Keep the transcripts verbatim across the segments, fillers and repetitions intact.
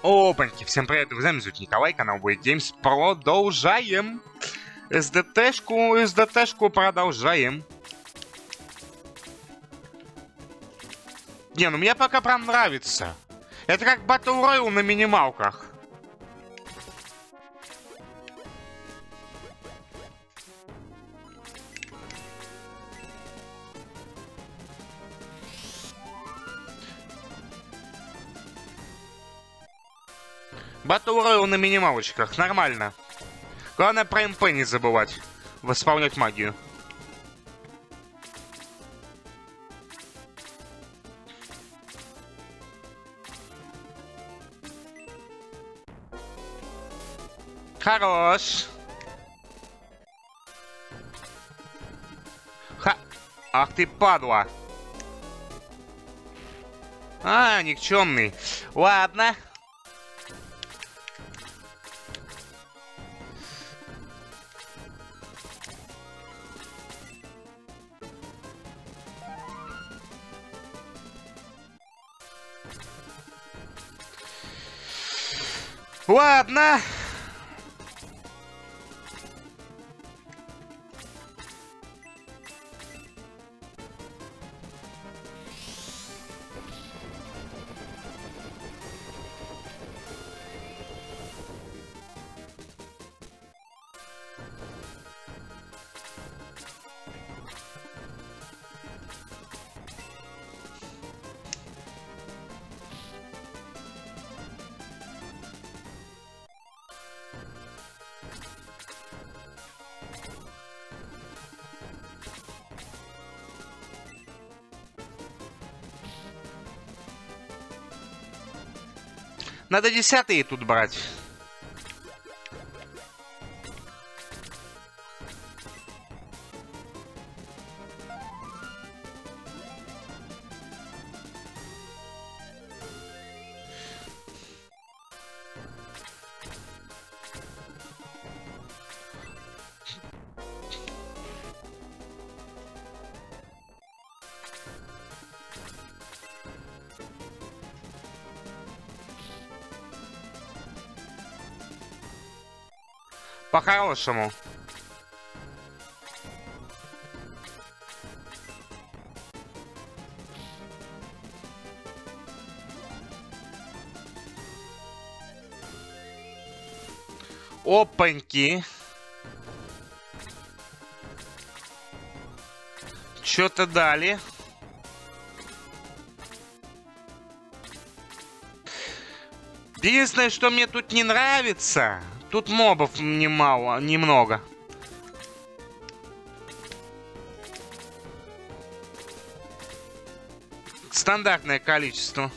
Опаньки, всем привет, друзья, меня зовут Николай, канал Wait Games. Продолжаем. СДТшку, СДТшку продолжаем. Не, ну мне пока прям нравится. Это как Battle Royale на минималках. Battle Royale на минималочках, нормально. Главное про МП не забывать. Восполнять магию. Хорош. Ха. Ах ты падла. А, никчемный. Ладно. Ладно. Надо десятые тут брать. По-хорошему. Опаньки. Что-то дали. Единственное, что мне тут не нравится... Тут мобов немало, немного. Стандартное количество.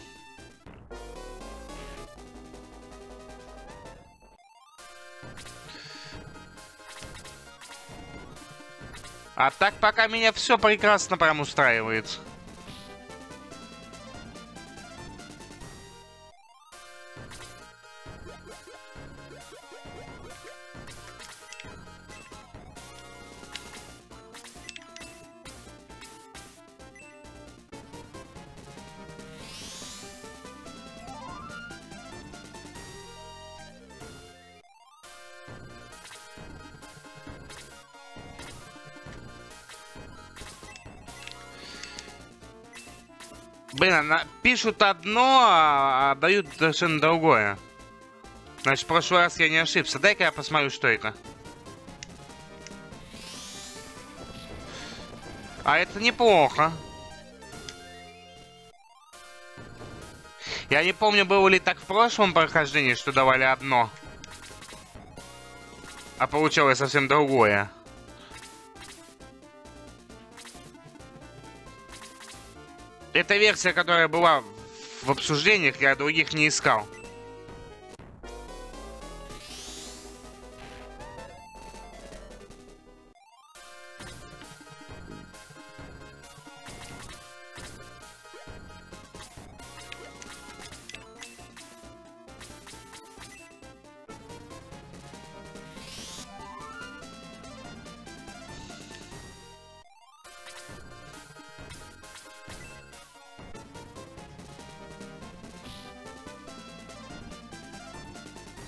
А так пока меня все прекрасно прям устраивает. Блин, она... пишут одно, а дают совершенно другое. Значит, в прошлый раз я не ошибся. Дай-ка я посмотрю, что это. А это неплохо. Я не помню, было ли так в прошлом прохождении, что давали одно. А получалось совсем другое. Это версия, которая была в обсуждениях, я других не искал.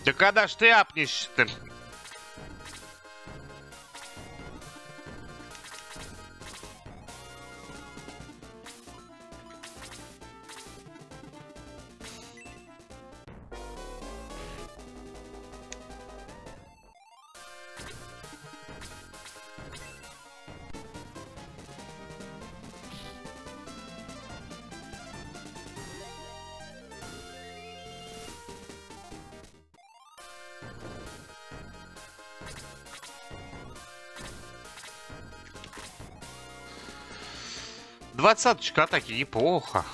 Да когда ж ты апнешь-то? Двадцаточка атаки, неплохо.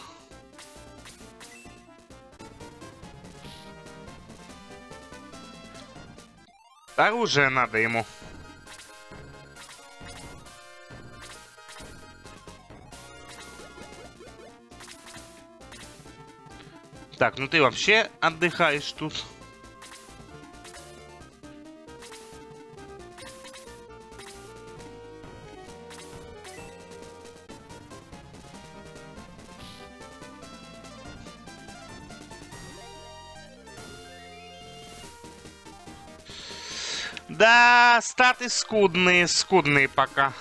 Оружие надо ему. Так, ну ты вообще отдыхаешь тут. Да, статы скудные, скудные пока.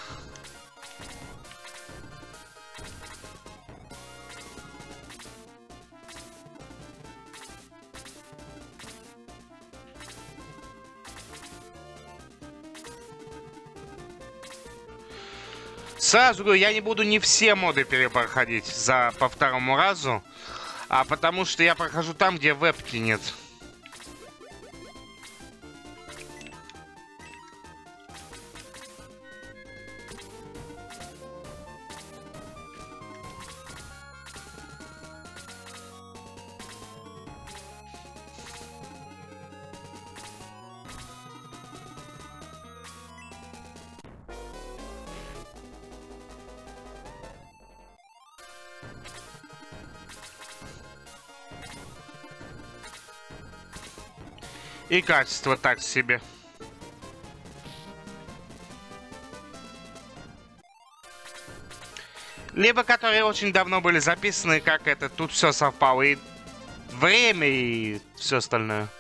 Сразу говорю, я не буду не все моды перепроходить за, по второму разу, а потому что я прохожу там, где вебки нет. И качество так себе. Либо которые очень давно были записаны, как это, тут все совпало. И время, и все остальное.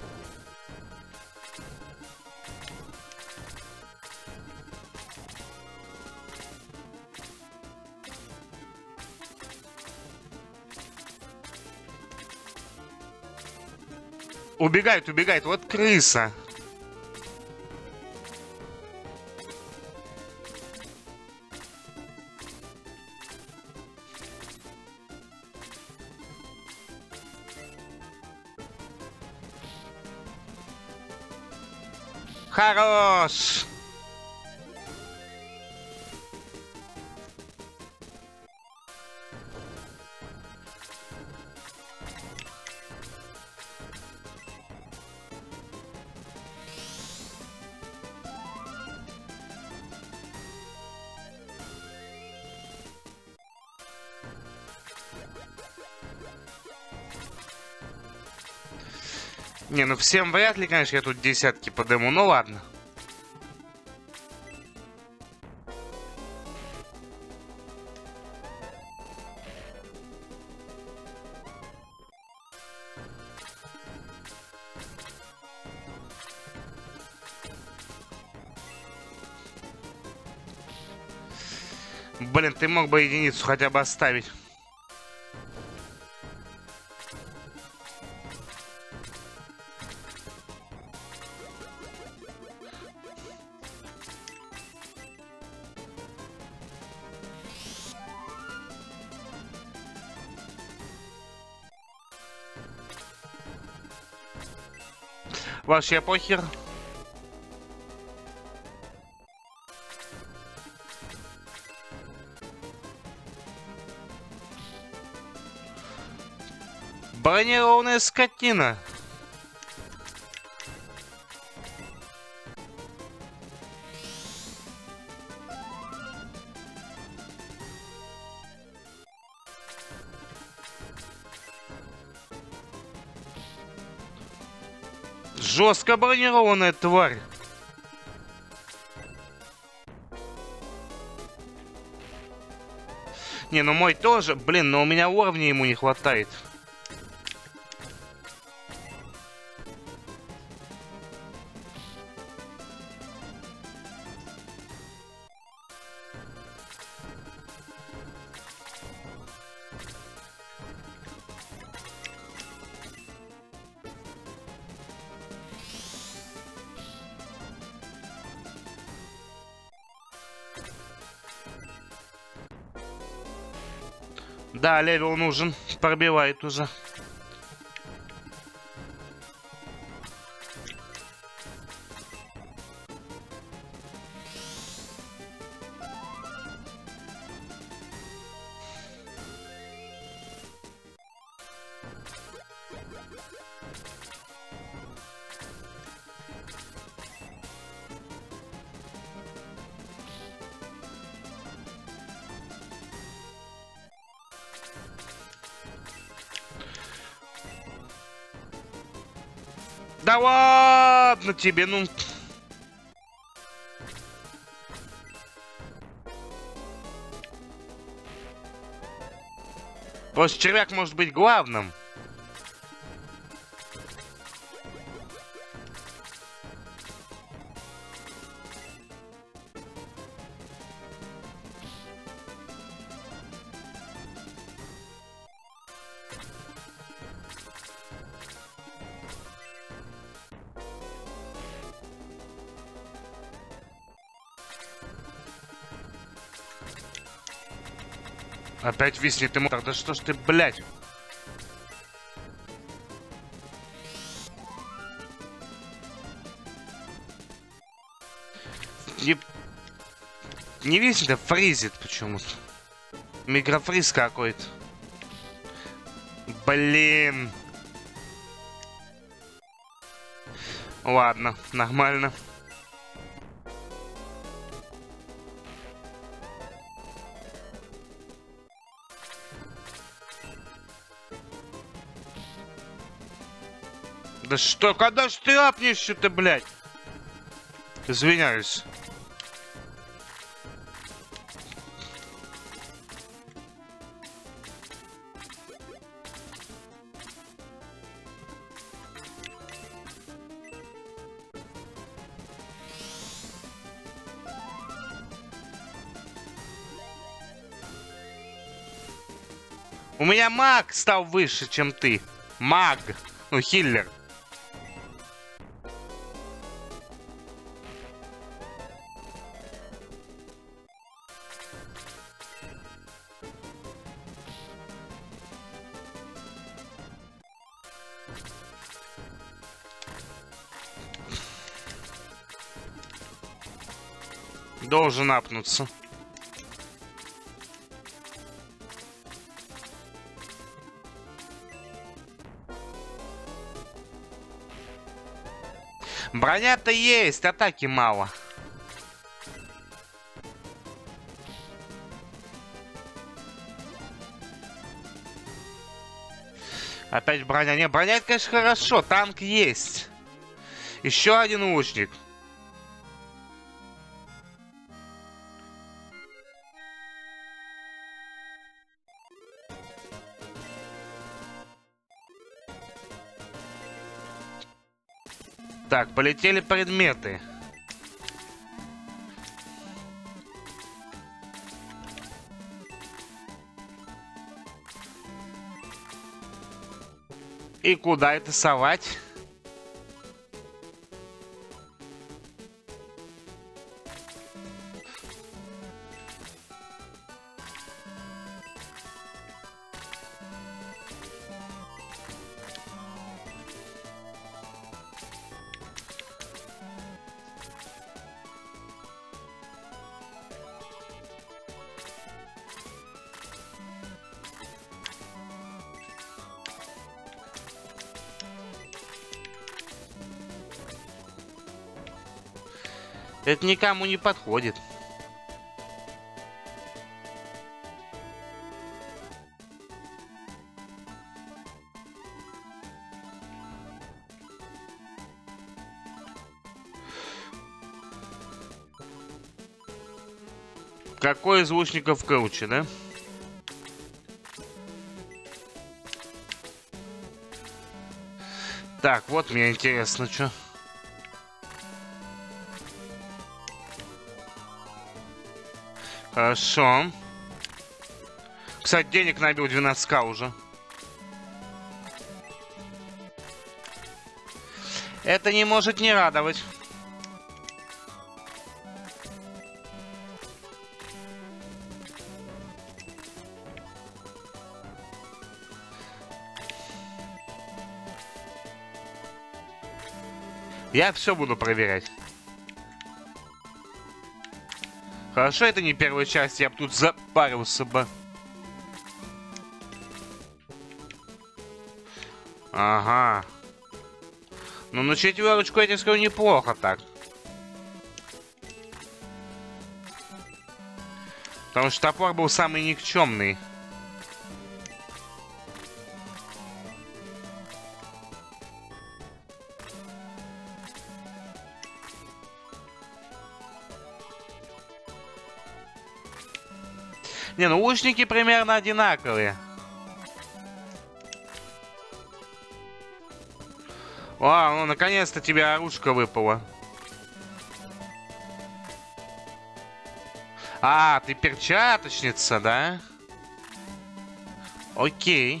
Убегает, убегает. Вот крыса. Хорош. Не, ну всем вряд ли, конечно, я тут десятки подыму. Ну ладно. Блин, ты мог бы единицу хотя бы оставить. Вообще похер. Бронированная скотина. Жестко бронированная тварь. Не, ну мой тоже. Блин, но у меня уровня ему не хватает. Да, левел нужен. Пробивает уже. Да ладно тебе, ну... Просто червяк может быть главным. Опять виснет ему. Да что ж ты, блядь? Не, не виснет, а фризит почему-то. Микрофриз какой-то. Блин. Ладно, нормально. Да что, когда ж ты апнешь-то, блядь? Извиняюсь. У меня маг стал выше, чем ты. Маг. Ну, хиллер. Должен апнуться. Броня-то есть, атаки мало. Опять броня. Не, броня, это, конечно, хорошо. Танк есть. Еще один лучник. Так, полетели предметы. И куда это совать? Это никому не подходит. Какой из лучников круче, да? Так, вот мне интересно, что. Хорошо. Кстати, денег набил двенадцать тысяч уже. Это не может не радовать. Я все буду проверять. Хорошо, это не первая часть, я бы тут запарился бы. Ага. Ну, на четверочку, я тебе скажу, неплохо так. Потому что топор был самый никчемный. Не, ну лучники примерно одинаковые. О, ну наконец-то тебе оружка выпала. А, ты перчаточница, да? Окей.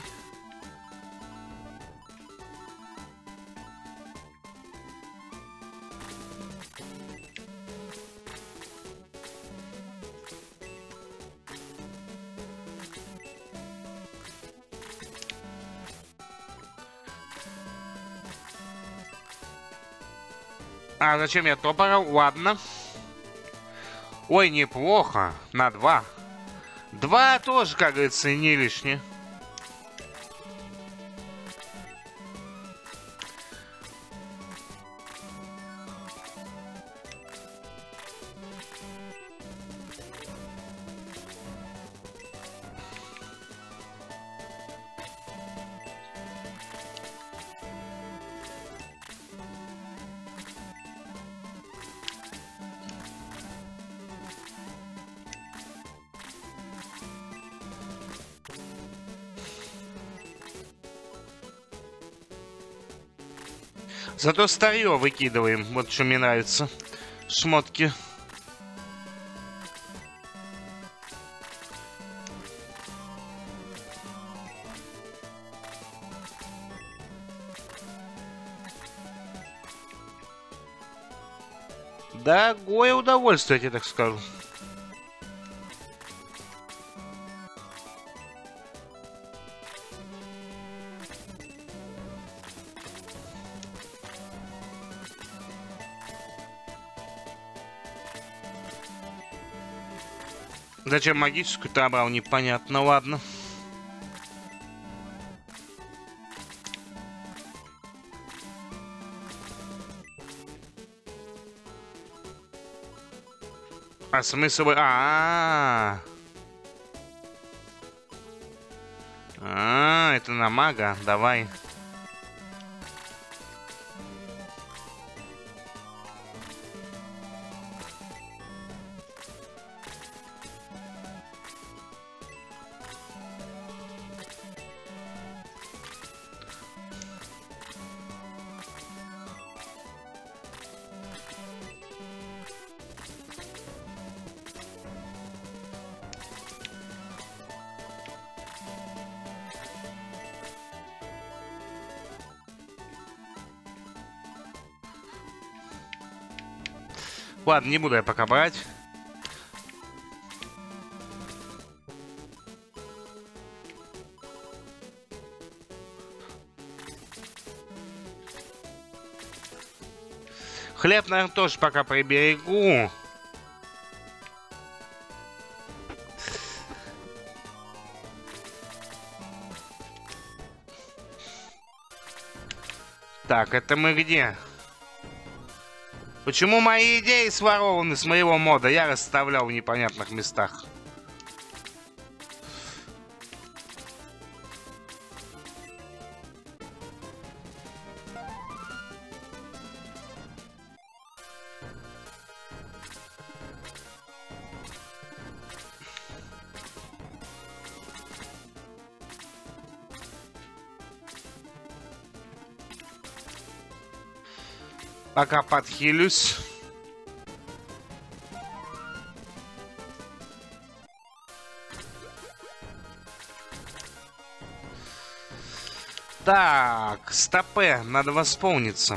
А зачем я топора? Ладно. Ой, неплохо. На два. Два тоже, как говорится, не лишнее. Зато старье выкидываем. Вот что мне нравится. Шмотки. Дорогое удовольствие, я тебе так скажу. Зачем магическую ты обрал, непонятно, ладно. А смысл... А, -а, -а. А, это на мага, давай. Ладно, не буду я пока брать. Хлеб, наверное, тоже пока приберегу. Так, это мы где? Почему мои идеи сворованы с моего мода? Я расставлял в непонятных местах. Пока подхилюсь. Так, стопе, надо восполниться.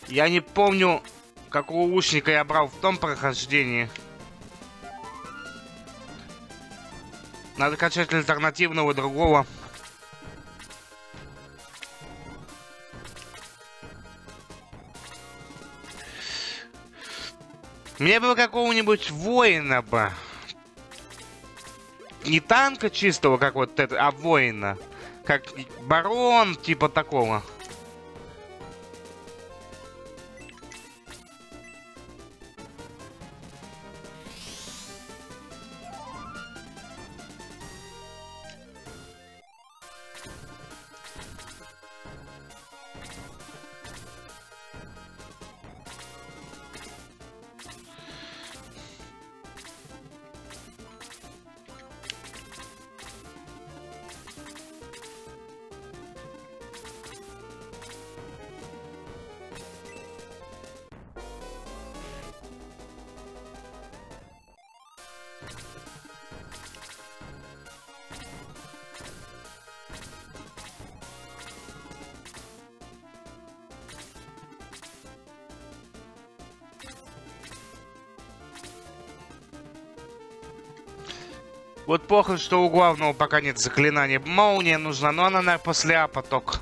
Я не помню, какого лучника я брал в том прохождении. Надо качать альтернативного другого. Мне бы какого-нибудь воина бы. Не танка чистого, как вот это, а воина. Как барон, типа такого. Вот плохо, что у главного пока нет заклинания. Молния нужна, но она, наверное, после А поток.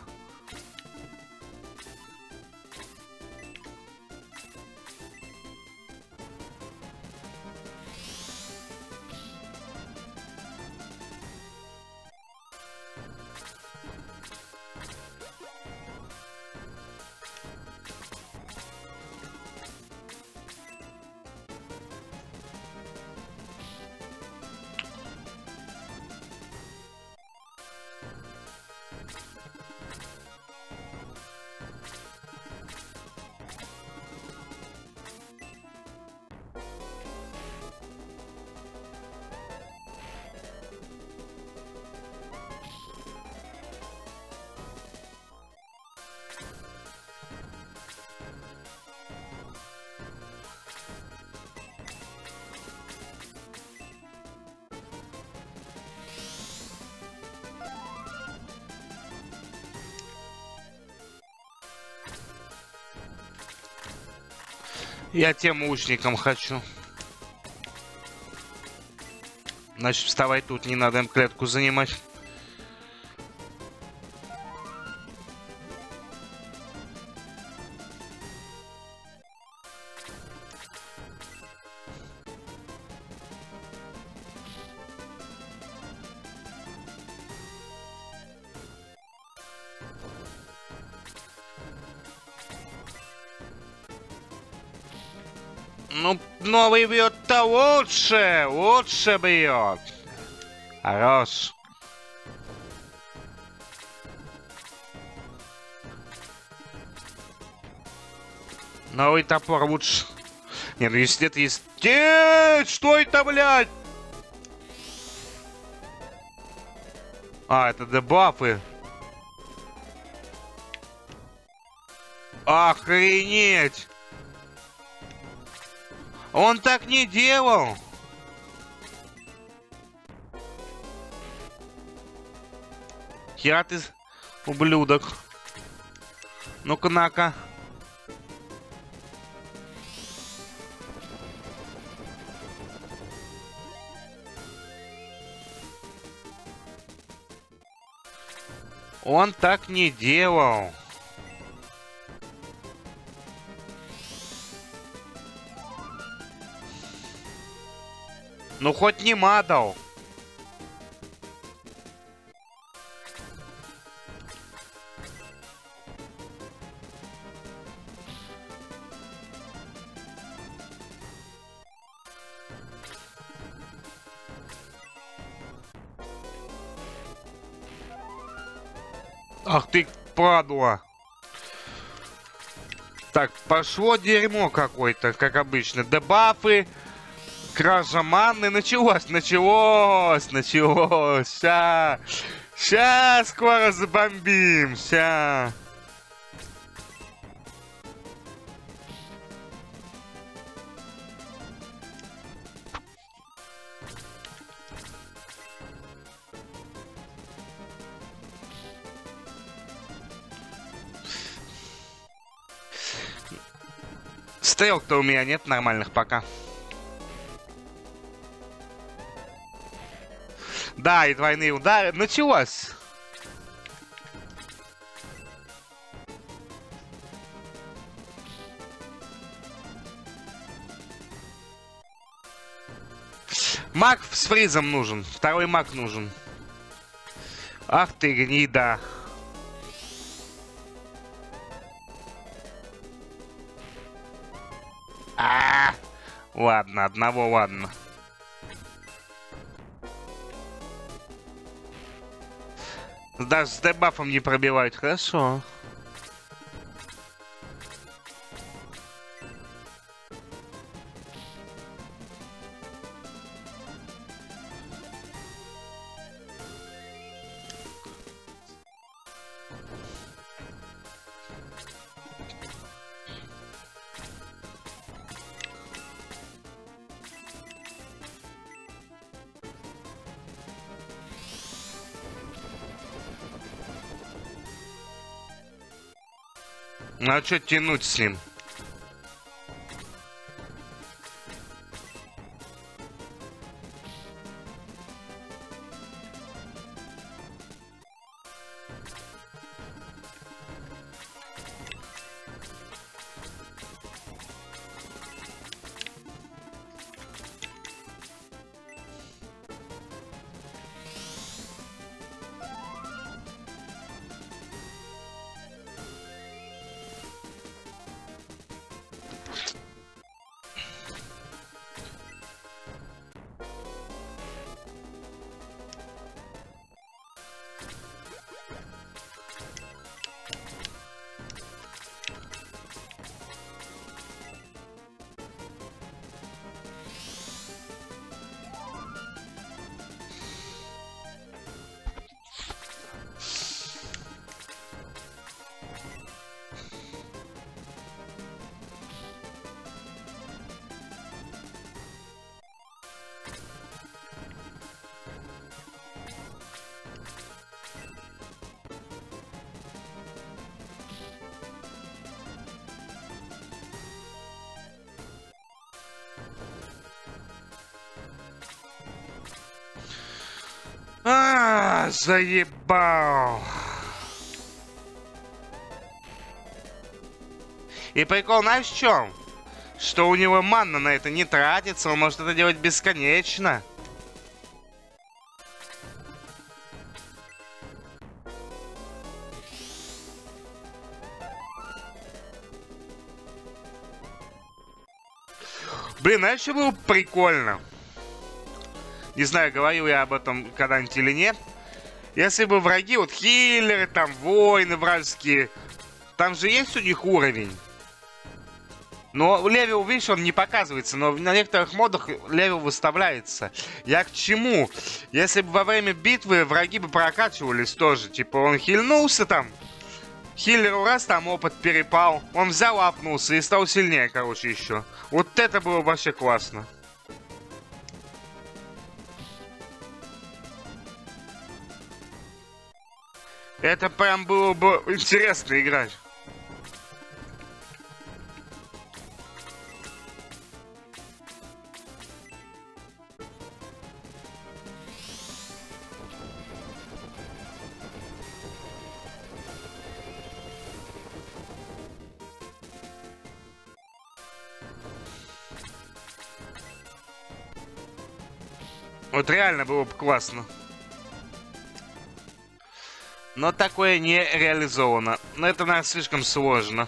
Я тем лучником хочу. Значит, вставай тут, не надо им клетку занимать. Ну, новый бьет-то лучше, лучше бьет. Хорош. Новый топор лучше. Не, ну если это есть... Нет, что это, блядь? А, это дебафы. Охренеть. Он так не делал. Я ты, ублюдок. Ну-ка, на-ка. Он так не делал. Ну, хоть не мадал. Ах ты, падла. Так, пошло дерьмо какое-то, как обычно. Дебафы, кража манны. Началось, началось, началось. Ща, ща скоро забомбим, ща. Стрел-то у меня нет нормальных пока. Да, и двойные удары. Началось. Маг с фризом нужен. Второй маг нужен. Ах ты гнида. А-а-а. Ладно, одного ладно. Даже с дебафом не пробивают. Хорошо. Ну а что тянуть с ним? А, заебал. И прикол, знаешь в чем? Что у него манна на это не тратится, он может это делать бесконечно. Блин, знаешь, что было прикольно? Не знаю, говорил я об этом когда-нибудь или нет. Если бы враги, вот хиллеры, там, воины вражеские, там же есть у них уровень. Но левел, видишь, он не показывается, но на некоторых модах левел выставляется. Я к чему? Если бы во время битвы враги бы прокачивались тоже, типа он хильнулся там, хиллеру раз там опыт перепал, он взял, апнулся и стал сильнее, короче, еще. Вот это было вообще классно. Это прям было бы интересно играть. Вот реально было бы классно. Но такое не реализовано. Но это, наверное, слишком сложно.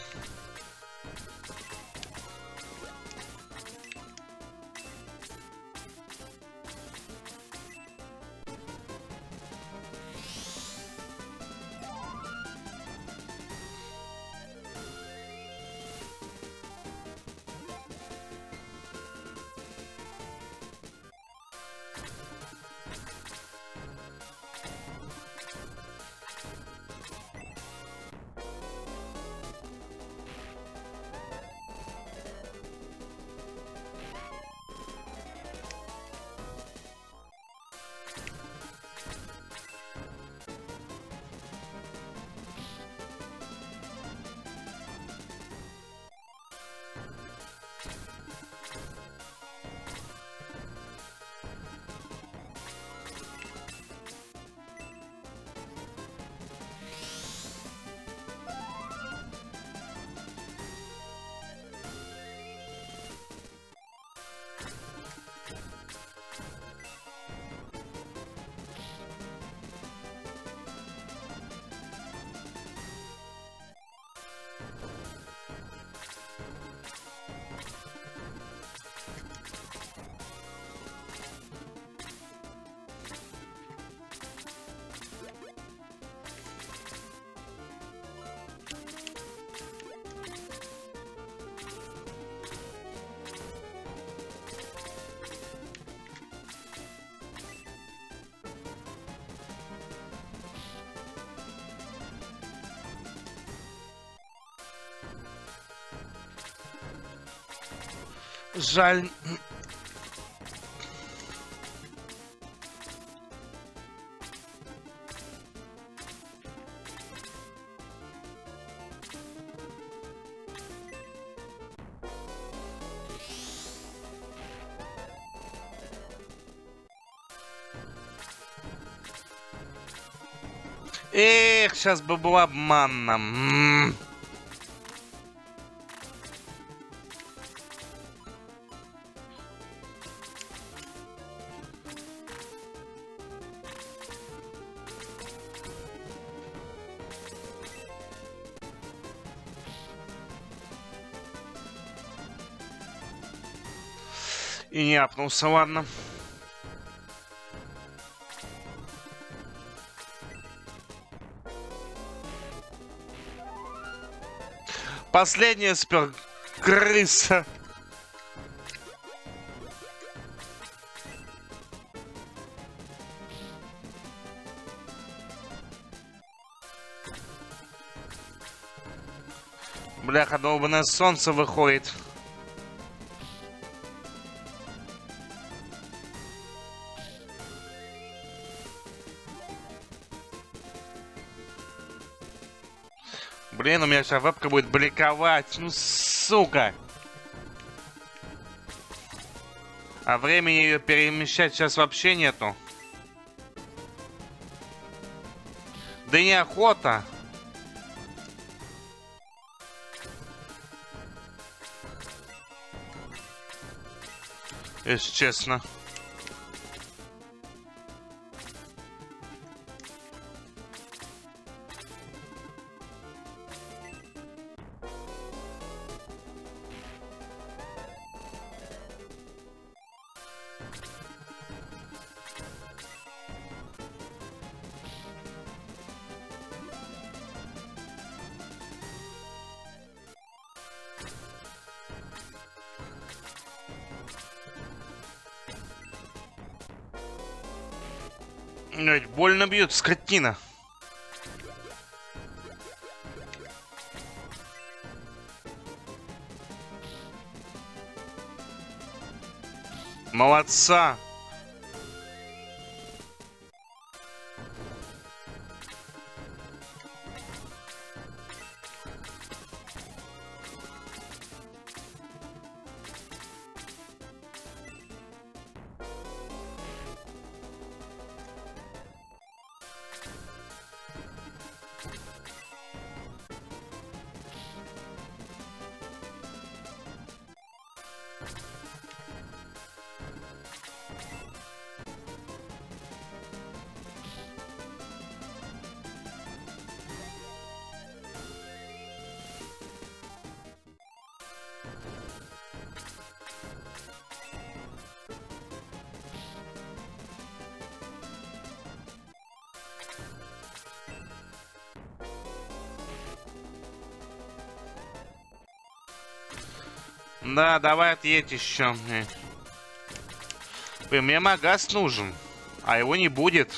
Жаль. Эх, сейчас бы был обманным. И не апнулся, ладно. Последняя спер крыса. Бляха, долбаное солнце выходит. Блин, у меня сейчас вебка будет бликовать. Ну, сука. А времени ее перемещать сейчас вообще нету. Да и неохота. Если честно. Блять, больно бьет, скотина. Молодца. Да, давай отъедь еще. Блин, мне магаз нужен, а его не будет.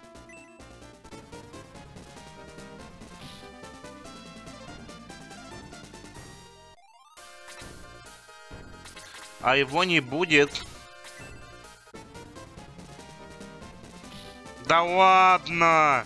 А его не будет. Да ладно!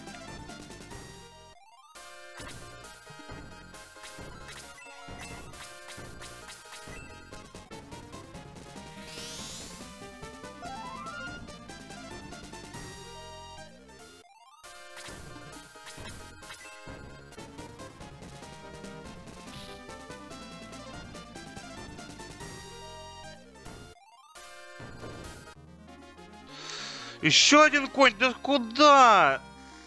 Еще один конь, да куда?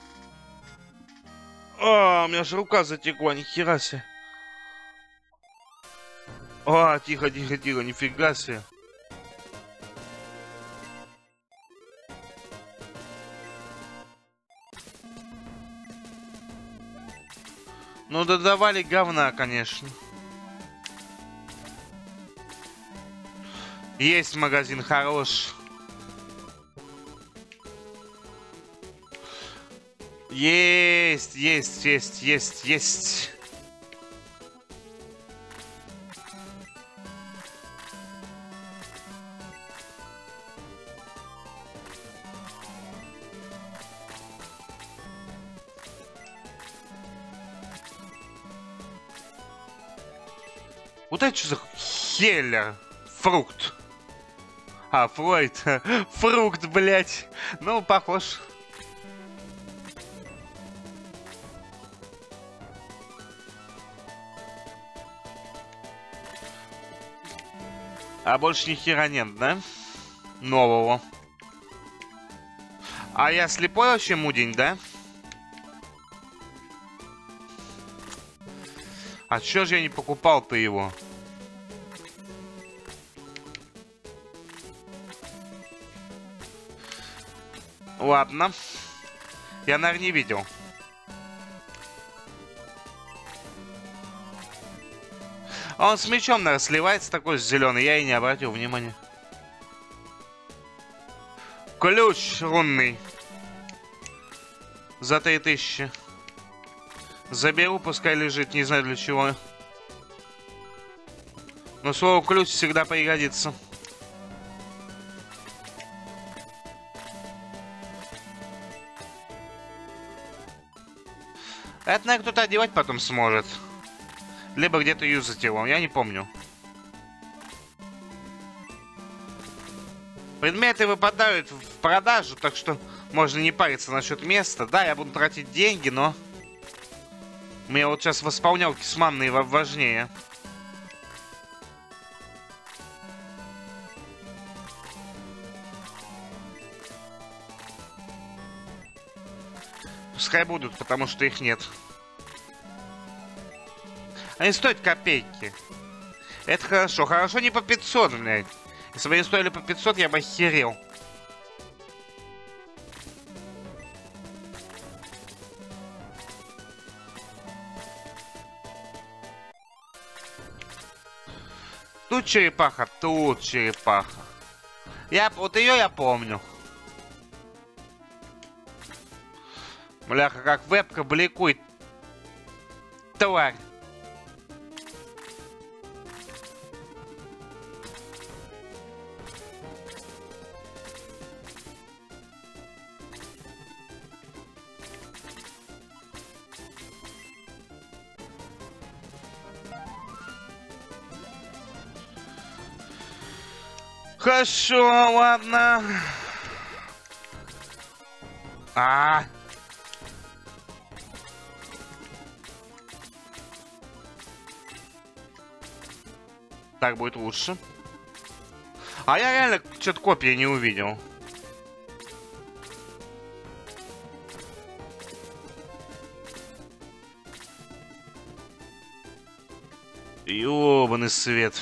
А, у меня же рука затекла, нихера себе. А, тихо, тихо, тихо, нифига себе. Ну да давали говна, конечно. Есть магазин хорош. Есть, есть, есть, есть, есть. Вот это что за хеллер? Фрукт. А, Флойд. Фрукт, блядь. Ну, похож. А больше ни хера нет, да? Нового. А я слепой вообще мудень, да? А чё же я не покупал-то его? Ладно. Я, наверное, не видел. Он с мечом, наверное, сливается такой зеленый. Я и не обратил внимания. Ключ рунный. За три тысячи. Заберу, пускай лежит. Не знаю для чего. Но слово ключ всегда пригодится. Это, наверное, кто-то одевать потом сможет. Либо где-то юзать его. Я не помню. Предметы выпадают в продажу, так что можно не париться насчет места. Да, я буду тратить деньги, но... Мне вот сейчас восполнялки с манной важнее. Пускай будут, потому что их нет. Они стоят копейки. Это хорошо. Хорошо не по пятьсот, блядь. Если бы они стоили по пятьсот, я бы охерел. Тут черепаха, тут черепаха. Я, вот ее я помню. Бляха, как вебка бликует. Тварь. Хорошо, ладно. А. Так будет лучше. А я реально что-то копии не увидел. Ёбаный свет.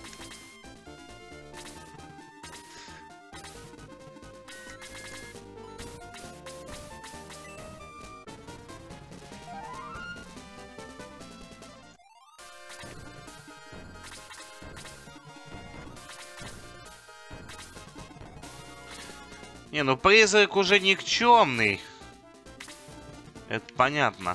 Не, ну призрак уже никчемный. Это понятно.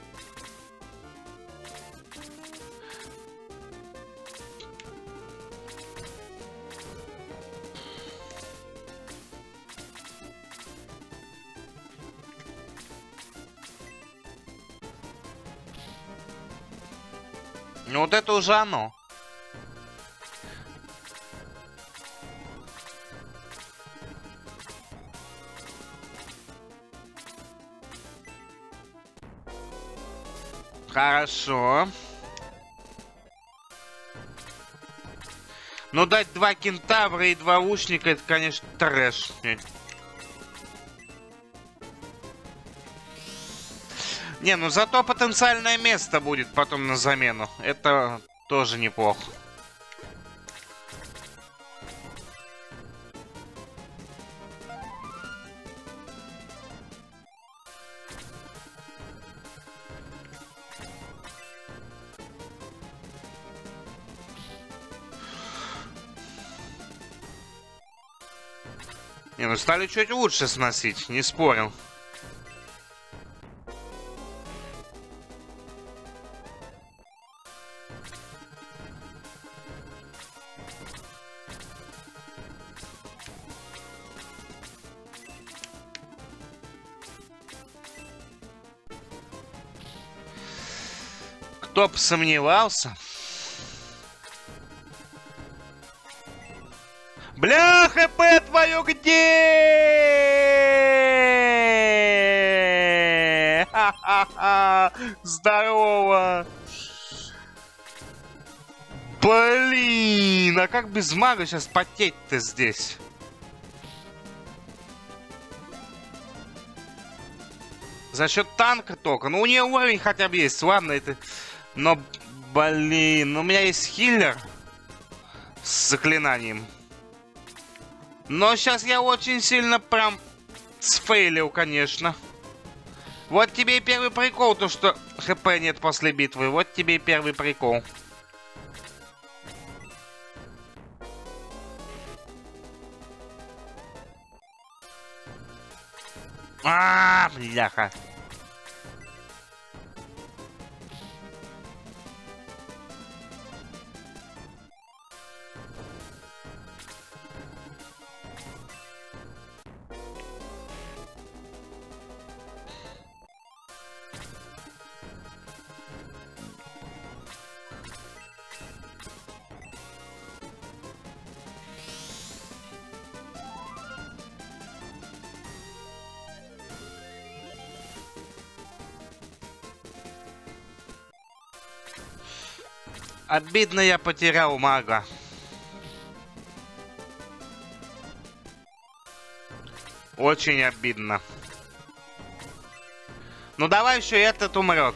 Ну вот это уже оно. Хорошо. Ну дать два кентавра и два лучника, это, конечно, трэш. Не, ну зато потенциальное место будет потом на замену. Это тоже неплохо. Не, ну стали чуть лучше сносить, не спорил. Кто бы сомневался. знаю где! Ха-ха-ха! Здорово! Блин, а как без мага сейчас потеть-то здесь? За счет танка только. Ну, у нее уровень хотя бы есть. Ладно, это... Но, блин, у меня есть хиллер с заклинанием. Но сейчас я очень сильно прям сфейлил, конечно. Вот тебе и первый прикол, то что хп нет после битвы. Вот тебе и первый прикол. А, бляха. Обидно, я потерял мага. Очень обидно. Ну давай еще этот умрет.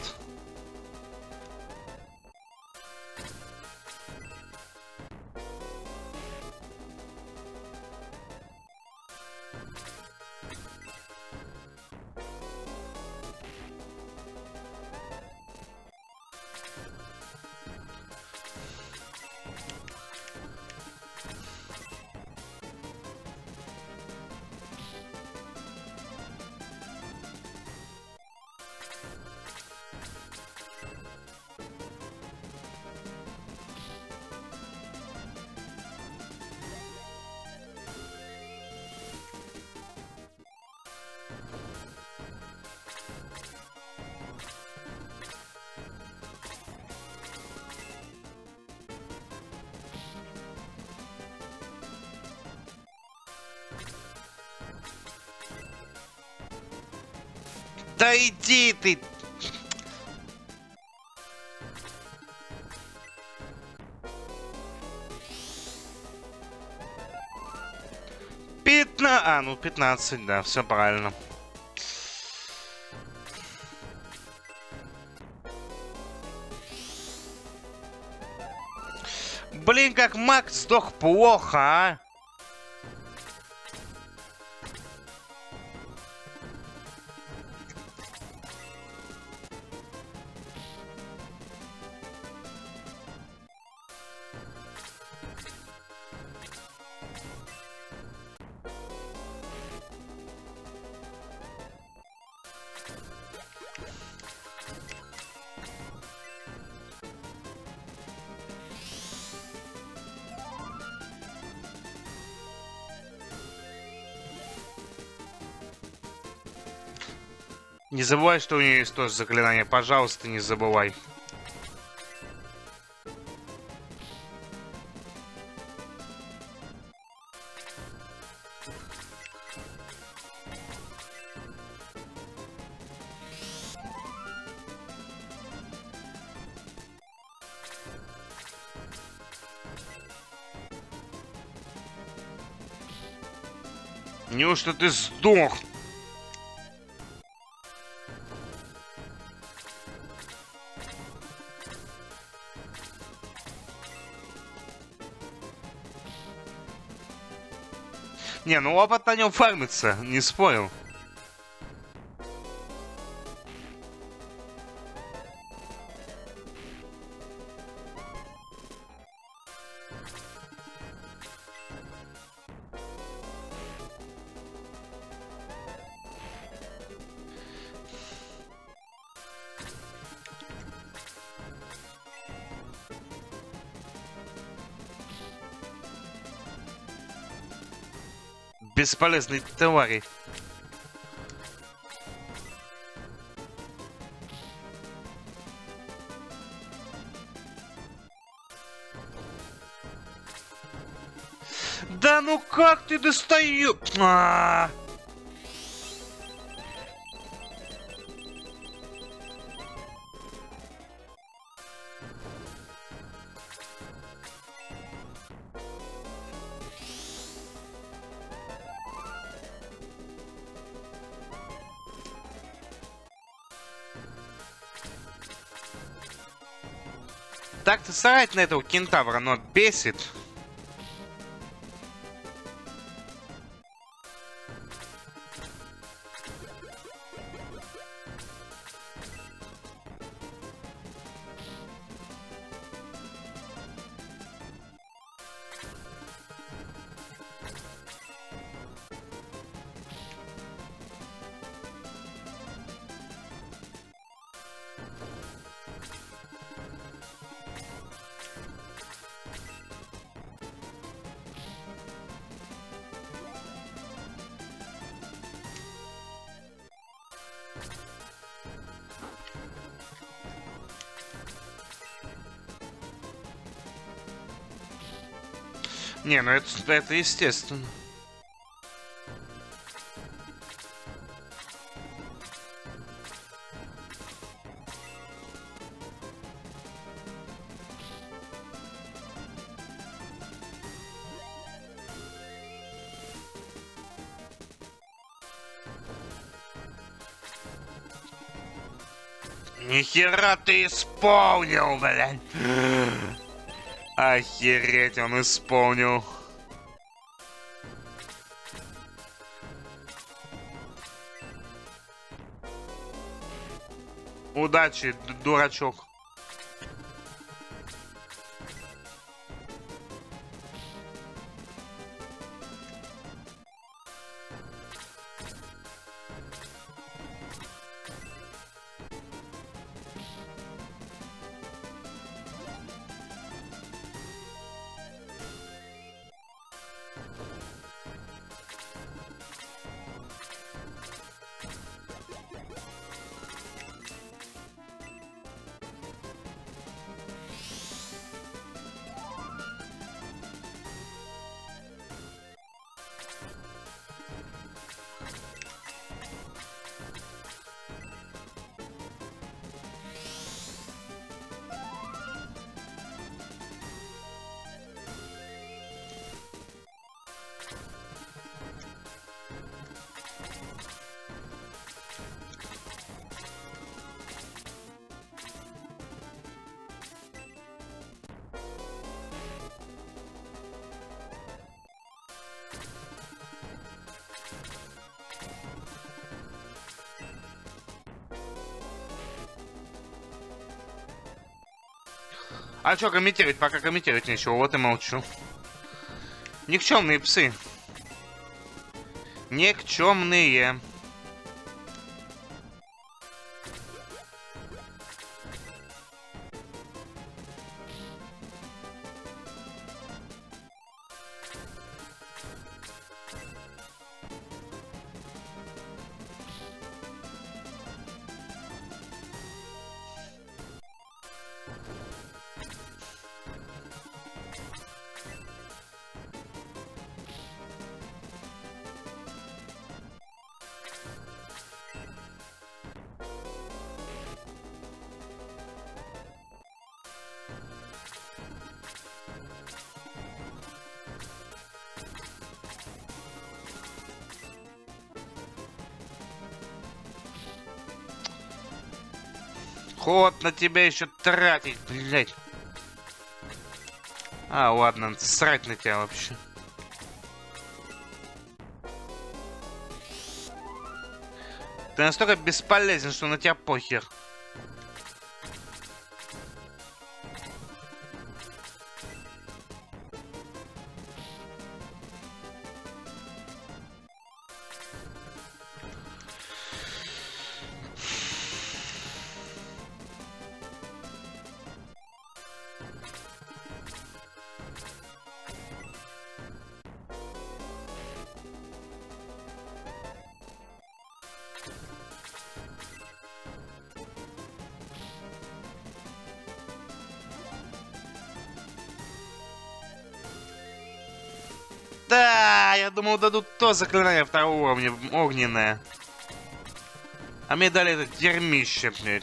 Да иди ты! Пятна... А, ну пятнадцать, да, все правильно. Блин, как маг сдох плохо, а! Не забывай, что у нее есть тоже заклинание. Пожалуйста, не забывай. Неужто ты сдох? Не, ну опыт на нем фармится, не спорил. Бесполезные твари. Да ну как? как ты достаешь? А -а -а. Так-то срать на этого кентавра, но бесит. Не, ну это, это естественно. Нихера ты исполнил, блядь. Охереть, он исполнил. Удачи, дурачок. А что комментировать? Пока комментировать нечего, вот и молчу. Никчемные псы. Никчемные. Ход на тебя еще тратить, блядь. А, ладно, срать на тебя вообще. Ты настолько бесполезен, что на тебя похер. думал, дадут то заклинание второго уровня, огненное. А мне дали это дерьмище, блядь.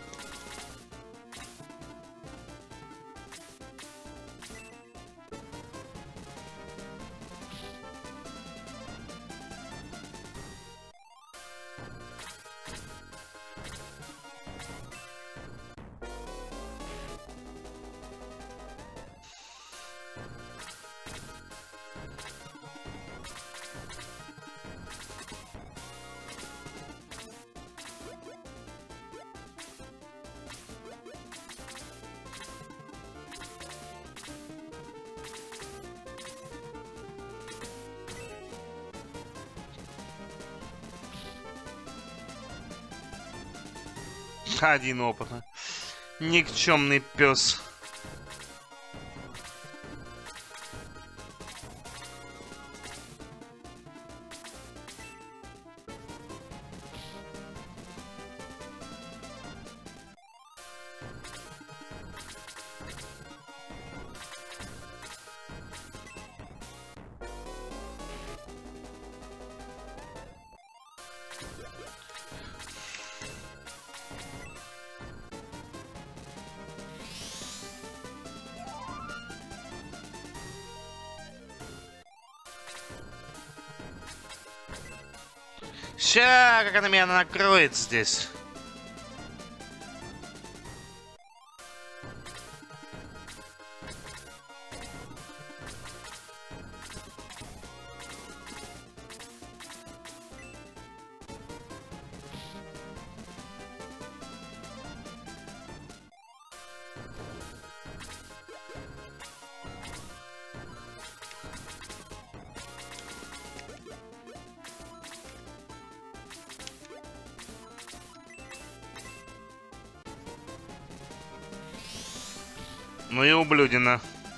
Один опыт. Никчемный пес. Ща, как она меня накроет здесь. Ну и ублюдина.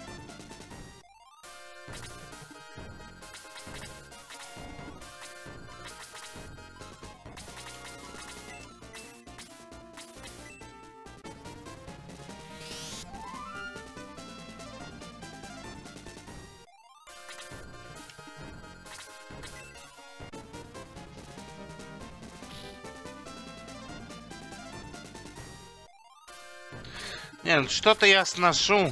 Нет, что-то я сношу.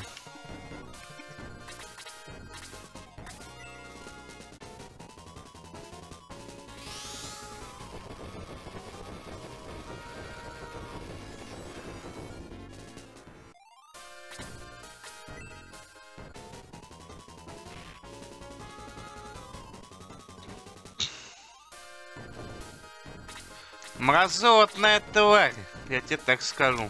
Мразотная тварь, я тебе так скажу.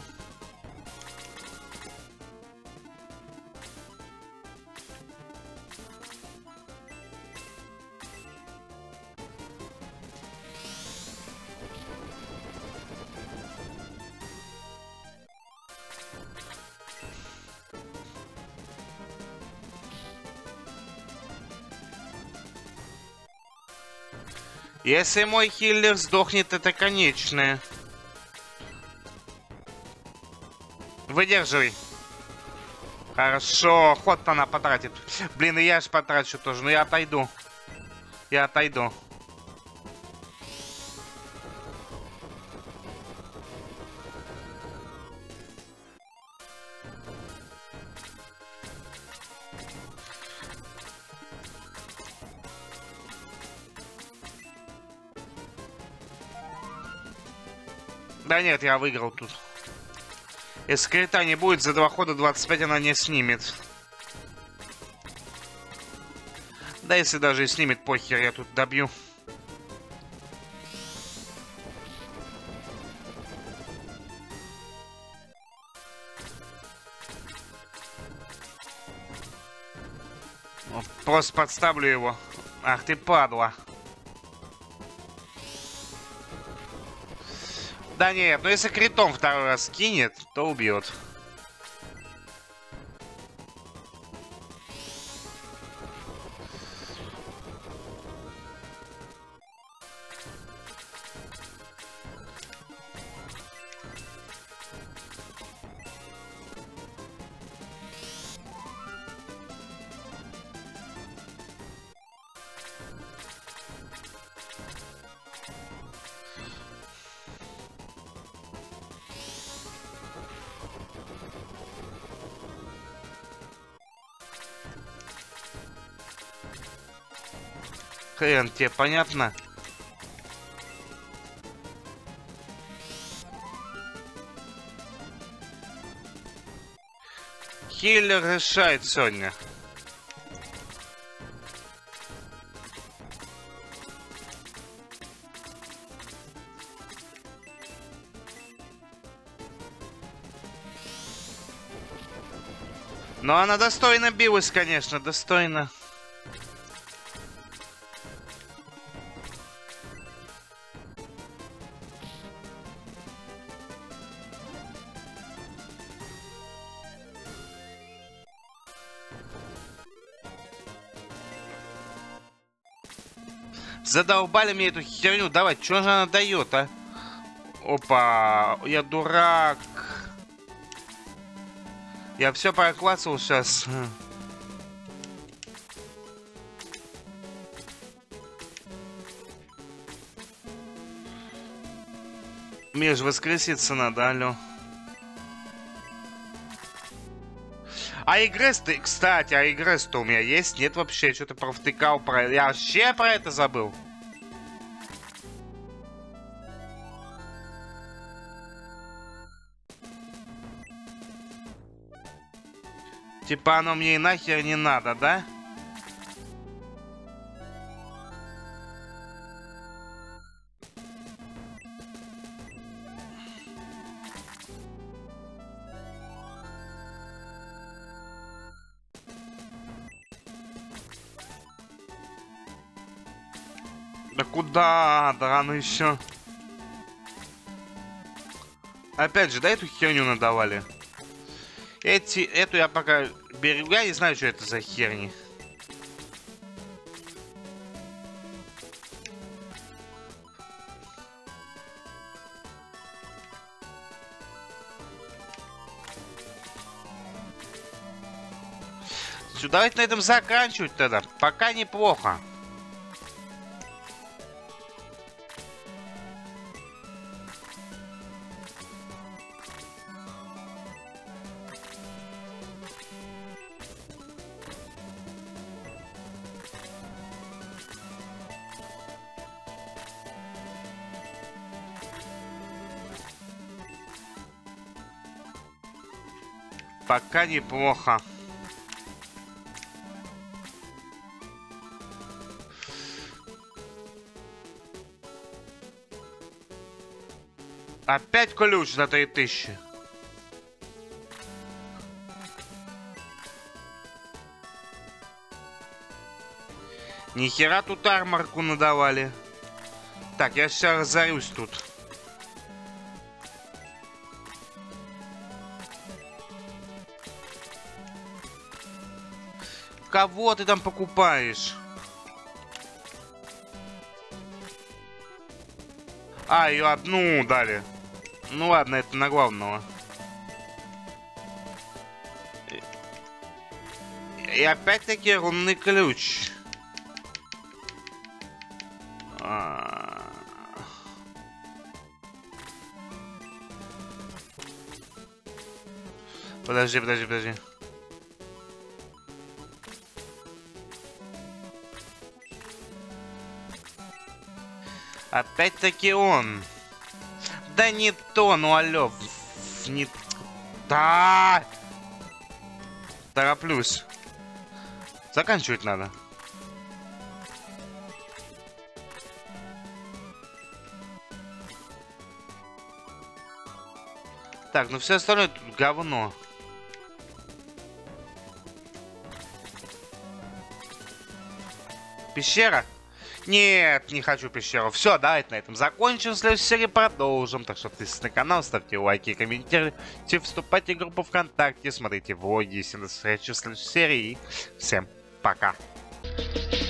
Если мой хиллер сдохнет, это конечное. Выдерживай. Хорошо, ход она потратит. Блин, и я ж потрачу тоже, но я отойду. Я отойду. Да нет, я выиграл тут. Если крита не будет, за два хода двадцать пять она не снимет. Да если даже и снимет, похер, я тут добью. Просто подставлю его. Ах ты падла. Да нет, ну если критом второй раз кинет, то убьет. хрен тебе, понятно? Хиллер решает сегодня. Но она достойно билась, конечно, достойно. Задолбали мне эту херню давать. Что же она дает, а? Опа, я дурак. Я все проклацал сейчас. Мне же воскреситься надо, алло. А игрес-то, кстати, а игрес-то у меня есть? Нет вообще, что-то провтыкал про... Я вообще про это забыл. Типа оно мне и нахер не надо, да? Да куда? Да рано еще. Опять же, да, эту херню надавали. Эти, эту я пока беру. Я не знаю, что это за херни. Давайте на этом заканчивать тогда. Пока неплохо. Пока неплохо. Опять ключ за три тысячи. Нихера тут арморку надавали. Так, я сейчас разорюсь тут. Кого ты там покупаешь? А, ее одну дали. Ну ладно, это на главного. И опять-таки рунный ключ. А... Подожди, подожди, подожди. Опять-таки он. Да не то, ну алло. Не... Да! Тороплюсь. Заканчивать надо. Так, ну все остальное тут говно. Пещера? Нет, не хочу пещеру. Все, давайте на этом закончим. В следующей серии продолжим. Так что подписывайтесь на канал, ставьте лайки, комментируйте, вступайте в группу ВКонтакте, смотрите влоги. Всем до встречи в следующей серии. Всем пока.